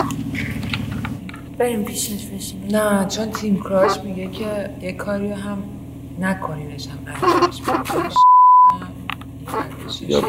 بریم پیشش بشیم. نه چون تیم کراش میگه که یه کاری هم نکنینش هم انجامش یا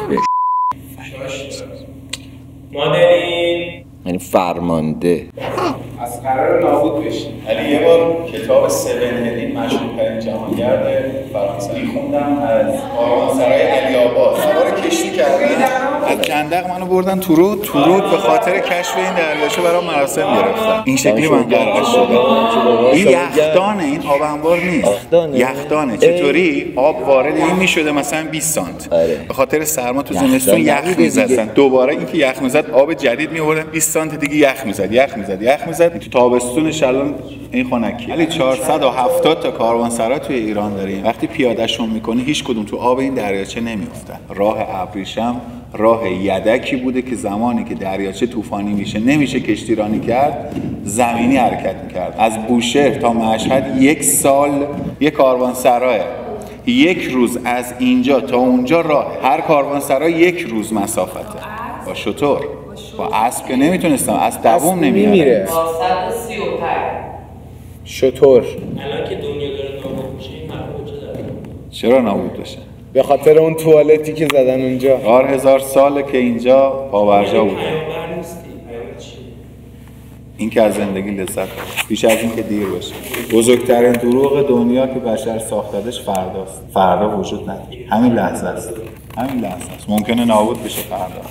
مادرین یعنی فرمانده از قرار نابود بشیم. علی یه بار کتاب 7 هدین مشهورترین جهانگرد فرانسوی خوندم از کاروانسرای علی آباد. سوار کشتی کردن از جندق منو بردن تو رود به خاطر کشف این دریاچه برام مراسم گرفتن. این شکلی من غرق شدم. این یخدانه، این آب انبار نیست. یخدانه. چطوری آب وارد این میشده مثلا 20 سانت. به خاطر سرما تو زمستون یخ میزدن. دوباره اینکه یخ میزد آب جدید میوردن 20 سانت دیگه یخ میزد. تو تابستونش الان این خنکی. ولی 470 تا کاروانسرا توی ایران داریم. وقتی پیادهشون میکنی هیچ کدوم تو آب این دریاچه نمیافتن. راه ابریشم راه یدکی بوده که زمانی که دریاچه طوفانی میشه نمیشه کشتی رانی کرد، زمینی حرکت میکرد. از بوشهر تا مشهد 1 سال یک کاروانسراه. 1 روز از اینجا تا اونجا راه. هر کاروانسرا 1 روز مسافته. با شتر با اسب که نمیتونستم، از دوام نمیاره. 435 شتر. الان که دنیا داره نابود میشه این حرف کجا داره؟ چرا نابود بشه؟ به خاطر اون توالتی که زدن اونجا. 4000 ساله که اینجا پاورجا بوده. پیامبر نیستی. پیامبر چی؟ این که از زندگی لذت بره پیش از این که دیر بشه. بزرگترین دروغ دنیا که بشر ساختدش فرداست. فردا وجود نداره. همین لحظه است. ممکنه نابود بشه فردا.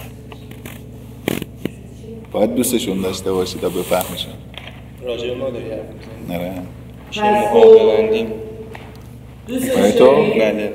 باید دوستشون داشته باشی تا بفهمیشون. راجع ما داری حرف میزنی؟ نره. چه موقع ببندیم؟ برای تو؟ بله.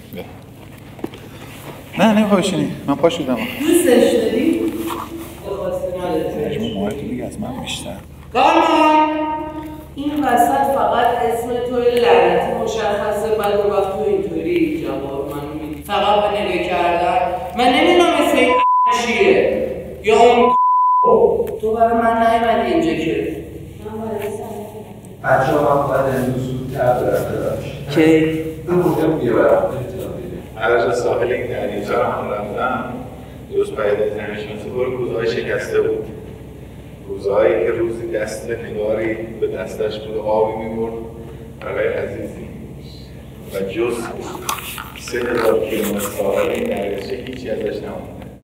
نه نمیخوای بشینی. من پا شدم. دوستش داری؟ مجموع ماهی دیگه از من بیشتر. کارمان این وسط فقط اسم توی لعنتی مشخصه. بعد اون وقت تو اینطوری جواب من میدی فقط با نگاه کردن. من نمیدونم اسم این چیه یا اون تو برای من نیومدی اینجا که بچه ها من باید امروز زودتر برم کی؟ بودم یه برم عرض ساحل این دریاچه رو هم رفتم. درست پایده زمین‌شناسی برو کوزه‌های شکسته بود. کوزه‌هایی که روزی دست نگاری به دستش بود آبی می‌برد برای عزیزی و جز 3000 کیلومتر ساحل این دریاچه هیچی ازش نموند.